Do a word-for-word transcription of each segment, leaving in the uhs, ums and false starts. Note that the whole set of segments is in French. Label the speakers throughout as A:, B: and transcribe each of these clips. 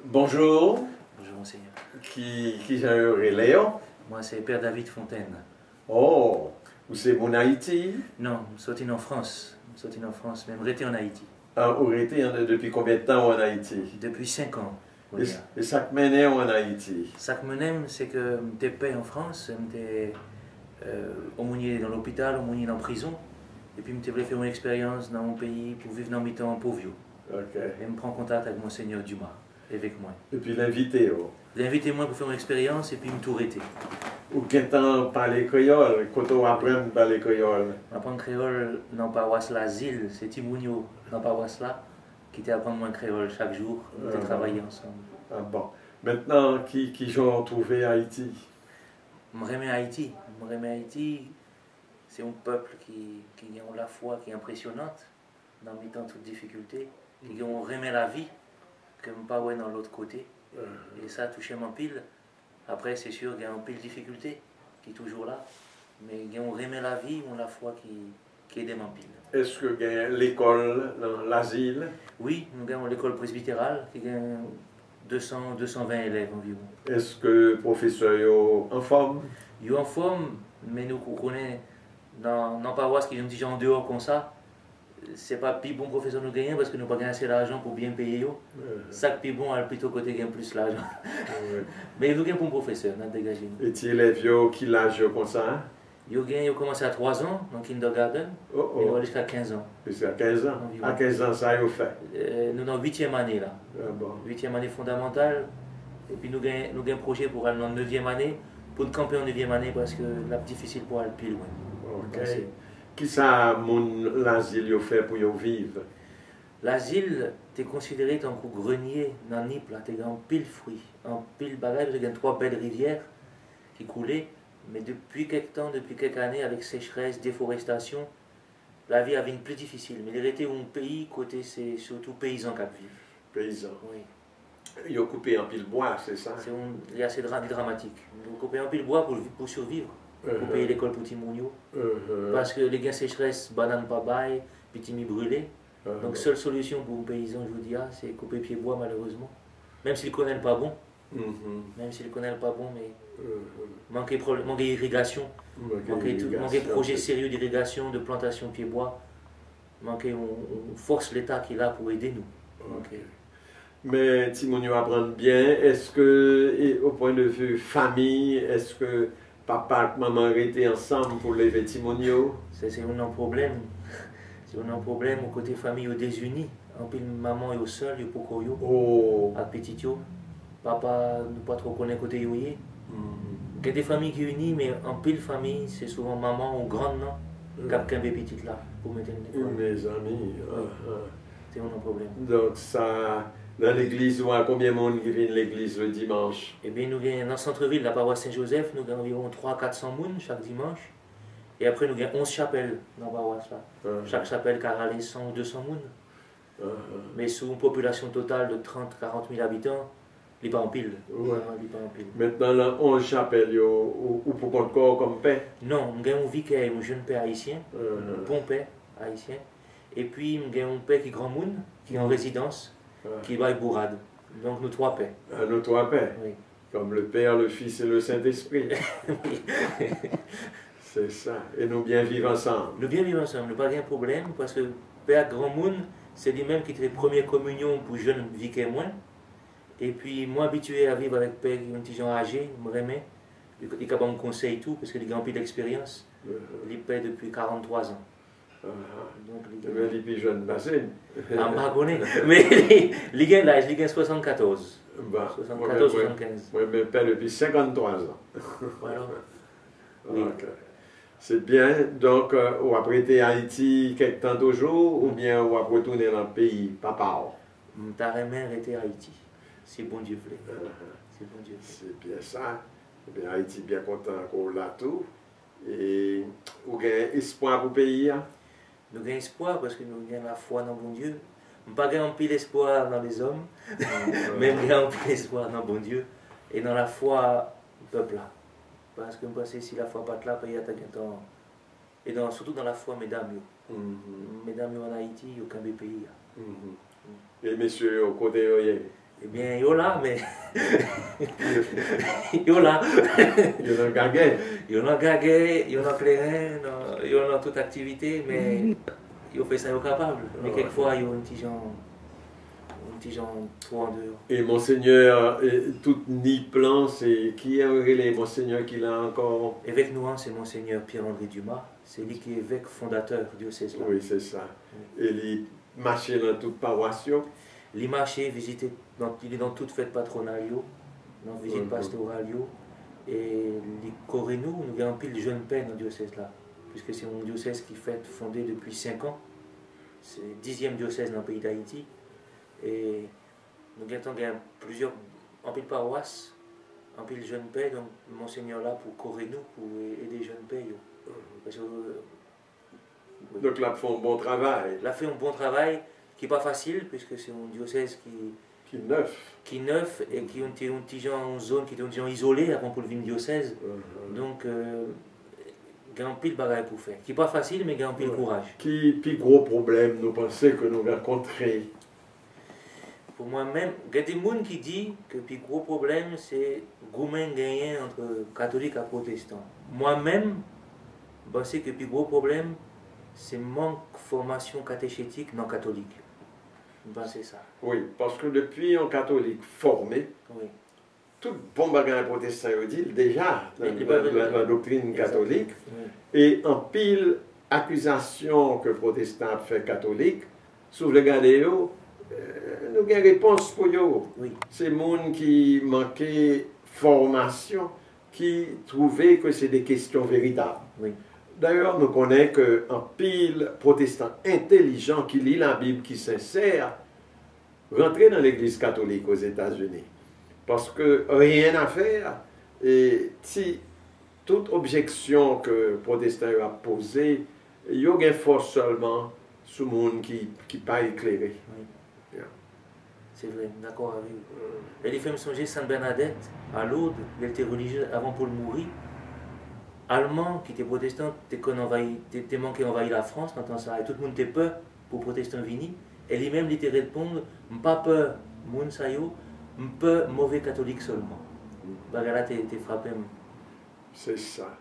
A: Bonjour.
B: Bonjour monseigneur.
A: Qui, qui j'ai Léon?
B: Moi c'est Père David Fontaine.
A: Oh, vous c'est mon Haïti?
B: Non, je suis sorti en France. Je suis sorti en France, mais je suis en Haïti.
A: Ah, vous êtes depuis combien de temps en Haïti?
B: Depuis cinq ans.
A: Et, et ça que menait en Haïti?
B: Ça que menait, c'est que j'étais père en France, j'étais euh, aumônier dans l'hôpital, aumônier en prison. Et puis je voulais faire une expérience dans mon pays pour vivre dans mes temps pauvres.
A: Ok.
B: Et me prendre contact avec Monseigneur Dumas, avec moi.
A: Et puis l'invité, oh.
B: L'invité moi pour faire une expérience et puis me tout arrêter.
A: Ou quel temps parler créole, quand on apprend à parler créole?
B: Apprendre créole dans la paroisse l'asile, c'est Timounio dans la paroisse là qui t'a apprendre moins créole chaque jour, on était travaillé ensemble.
A: Ah bon. Maintenant, qui, qui j'ai trouvé Haïti?
B: Je remets Haïti. Je remets Haïti, c'est un peuple qui, qui a la foi qui est impressionnante, dans mes temps toutes difficultés, qui ont remis la vie, que je ne pas dans l'autre côté. Et ça a touché mon pile. Après, c'est sûr qu'il y a un pile de difficultés qui est toujours là, mais ils ont remis la vie, ont la foi qui, qui aide mon pile.
A: Est-ce que y a l'école, l'asile?
B: Oui, nous avons l'école presbytérale qui a deux cents, deux cent vingt élèves environ.
A: Est-ce que le professeur est en forme?
B: Il est en forme, mais nous connaissons dans la paroisse qui est un petit gens en dehors comme ça. C'est pas plus bon professeur nous gagner parce que nous n'avons pas gagné assez d'argent pour bien payer. Uh -huh. Ça qui est plus bon, alors plutôt côté gagne plus l'argent. Uh -huh. Mais nous avons un bon professeur, nous avons dégagé.
A: Et tu élèves qui l'âge comme ça?
B: Ils ont commencé à trois ans, dans le kindergarten, oh, oh. Et nous allons jusqu'à quinze ans.
A: Jusqu'à quinze ans? À quinze ans, ça ils ont fait?
B: Euh, nous sommes en huitième année là.
A: Ah bon.
B: huitième année fondamentale. Et puis nous avons nous un projet pour aller en neuvième année, pour nous camper en neuvième année parce que c'est difficile pour aller plus loin.
A: Ok. Qui ça, l'asile, fait pour y vivre?
B: L'asile, tu es considéré comme un grenier dans Nip, là, tu as un pile fruits, un pile bagage, tu as trois belles rivières qui coulaient, mais depuis quelques temps, depuis quelques années, avec sécheresse, déforestation, la vie a été plus difficile. Mais il était un pays, côté, c'est surtout paysans qui vivent.
A: Paysans?
B: Oui.
A: Ils ont coupé un pile bois, c'est ça?
B: Il y a assez de dramatique. Ils ont coupé un pile bois pour, pour survivre. Pour payer l'école pour Timounio. Uh -huh. Parce que les gains sécheresse, banane pas bail, puis Timi brûlé. Uh -huh. Donc, seule solution pour un paysan, je vous dis, c'est couper pied bois, malheureusement. Même s'il ne connaît pas bon. Uh -huh. Même s'il ne connaît pas bon, mais. Uh -huh. Manquer, manquer irrigation. Manquer, manquer projet sérieux d'irrigation, de plantation pied bois. Manquer, on, on force l'État qui est là pour aider nous.
A: Okay. Mais Timounio apprend bien. Est-ce que, et au point de vue famille, est-ce que papa et maman étaient ensemble pour lever Timounio?
B: C'est un problème. C'est un problème au côté famille désunis. En plus, maman est au seul, il est pour yo.
A: Oh.
B: À petit yo. Papa ne pas trop connaît côté yoye. Il y a des familles qui unissent, mais en pile famille, c'est souvent maman ou grande non, qui a qu'un bébé petit là pour mettre une école.
A: Mes amis.
B: Oui. Uh -huh. C'est un problème.
A: Donc ça. Dans l'église, on a combien de monde qui vient de l'église le dimanche?
B: Eh bien, nous avons dans le centre-ville, la paroisse Saint-Joseph, nous avons environ trois à quatre cents personnes chaque dimanche. Et après, nous avons onze chapelles dans la paroisse là. Uh -huh. Chaque chapelle qui a cent ou deux cents personnes. Uh -huh. Mais sous une population totale de trente à quarante mille habitants, il n'est pas en pile.
A: Ouais.
B: Il pas en pile.
A: Maintenant, là, onze chapelles, ou pour compte corps comme paix?
B: Non, nous avons un vicaire, un jeune père haïtien, uh -huh. un bon père haïtien. Et puis, nous avons un père qui est grand monde, qui est en résidence. Qui va être bourrade. Donc nous trois paix.
A: Ah, nous trois paix?
B: Oui.
A: Comme le Père, le Fils et le Saint-Esprit. C'est ça. Et nous bien vivre ensemble.
B: Nous bien vivre ensemble. Nous pas de problème parce que Père Grand Monde, c'est lui-même qui fait première communion pour jeunes vicaires moins. Et puis moi habitué à vivre avec Père qui est un petit gens âgé, me remet. Il est capable de me conseiller tout parce qu'il a grand d'expérience. Uh -huh. Il est père depuis quarante-trois ans.
A: Uh -huh. Donc, mais les plus jeunes bassines.
B: Ah, je connais. Mais les gars, l'âge, les gars soixante-quatorze.
A: Bah,
B: soixante-quatorze, soixante-quinze.
A: Oui, mais père depuis cinquante-trois ans.
B: Voilà.
A: Oui. Okay. C'est bien. Donc, euh, on va prêter Haïti quelque temps toujours ou bien on va retourner dans le pays, papa?
B: Ta mère était Haïti. C'est bon Dieu voulait. Uh -huh. C'est bon Dieu.
A: C'est bien ça. Bien, Haïti bien content qu'on l'a tout. Et vous avez espoir pour le pays? Hein?
B: Nous avons espoir parce que nous avons la foi dans bon Dieu. Nous n'avons pas un peu d'espoir dans les hommes, mais nous avons un peu d'espoir dans bon Dieu et dans la foi du peuple là. Parce que nous pensons si la foi pas là, il y a temps. Et dans, surtout dans la foi, mesdames. Mm -hmm. Mesdames en Haïti, il n'y a aucun pays.
A: Mm -hmm. Et messieurs, au côté,
B: Eh bien, yo là, mais... yo là.
A: Yo nan gagé.
B: Yo nan gagé, yo nan clairin, yo nan toute activité, mais yo fait ça yo capable. Mais
A: Ouais.
B: quelquefois, yo un petit genre... Un petit genre trop en dehors.
A: Et Monseigneur, et tout ni plan, c'est qui est les Monseigneur qui l'a encore.
B: Évêque nous, c'est Monseigneur Pierre-André Dumas. C'est lui qui est évêque fondateur du diocèse.
A: Oui, c'est ça. Et il marchait dans toute paroisse.
B: Il marchait, visiter, dans, il est dans toute fête patronale, dans visite
A: Mhm.
B: pastorale. Et les Corénous, nous avons pile de jeunes peines dans le diocèse là. Puisque c'est un diocèse qui fête fondé depuis cinq ans. C'est le dixième diocèse dans le pays d'Haïti. Et nous avons plusieurs, en pile paroisses, en pile jeunes pères, donc Monseigneur là pour Corénous, pour aider les jeunes pères. Parce que, oui.
A: Donc là, ils font un bon travail.
B: Là, fait un bon travail qui n'est pas facile, puisque c'est un diocèse qui,
A: Qui est neuf.
B: qui est neuf et qui est un petit, un petit genre, une zone qui est un petit genre isolée avant pour le venir diocèse.
A: Mhm.
B: Donc, euh, il y a un pile de bagaille pour faire. Qui n'est pas facile, mais il y a un pile de courage.
A: Qui puis gros problème nous pensons que nous rencontrons?
B: Pour moi-même, il y a des gens qui disent que le gros problème, c'est goumen gagné entre catholiques et protestants. Moi-même, je pense que le gros problème, c'est manque de formation catéchétique non catholique. Je pense que c'est ça.
A: Oui, parce que depuis un catholique formé,
B: Oui.
A: tout bon bagage protestant dit déjà dans
B: Il
A: la,
B: va-
A: la- la doctrine catholique,
B: Oui.
A: et en pile accusation que protestant fait catholique, sous le gadéo, euh, nous avons une réponse pour eux.
B: Oui.
A: C'est les gens qui manquaient formation, qui trouvaient que c'est des questions véritables.
B: Oui.
A: D'ailleurs, nous connaissons qu'un pile protestant intelligent qui lit la Bible, qui sincère, rentrer dans l'église catholique aux États-Unis. Parce que rien à faire, et si toute objection que le protestant a posée, il y a une force seulement sur le monde qui n'est pas éclairé.
B: Oui.
A: Yeah.
B: C'est vrai, d'accord avec vous. Et les femmes songer Sainte Bernadette, à Lourdes, elle était religieuse avant pour le mourir. Allemand, qui était protestant, t'es manqué envahir la France, maintenant ça, et tout le monde était peur pour protestant vini. Et lui-même, il était répondre, pas peur, moun sa yo, peur mauvais catholique seulement. Bagala, t'es frappé.
A: C'est ça.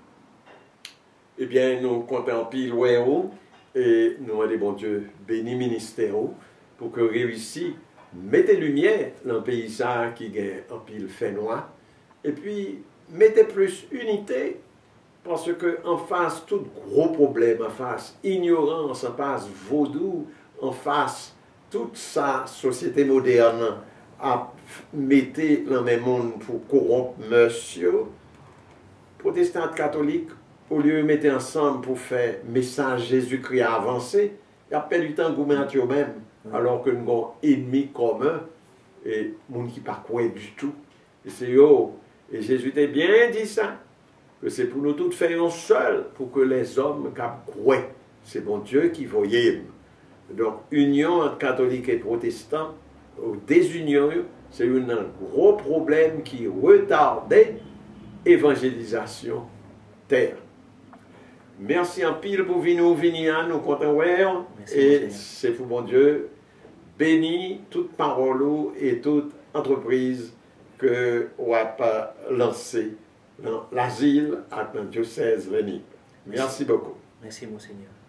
A: Eh bien, nous comptons en pile ouéo, et nous allons, bon Dieu, béni ministère pour que réussisse, mettez lumière dans le pays ça qui gagne en pile fait noir, et puis mettez plus unité, parce que en face tout gros problème, en face ignorance, en face vaudou, en face toute sa société moderne à mettre dans le même monde pour corrompre monsieur, protestants catholiques, au lieu de mettre ensemble pour faire message Jésus-Christ avancé, il y a perdu du temps gouverner eux-mêmes, alors que nous avons un ennemi commun et les gens qui ne pas quoi du tout. Et c'est eux. Et Jésus t'a bien dit ça, que c'est pour nous tous faire un seul, pour que les hommes croient. C'est bon Dieu qui voyait. Donc, union entre catholiques et protestants, ou désunion, c'est un gros problème qui retardait l'évangélisation terre. Merci en pile pour venir nous venir, nous comptons. Et c'est pour bon Dieu, béni toute parole et toute entreprise que on va lancer dans l'asile à dans le diocèse Rémy. Merci beaucoup.
B: Merci, Monseigneur.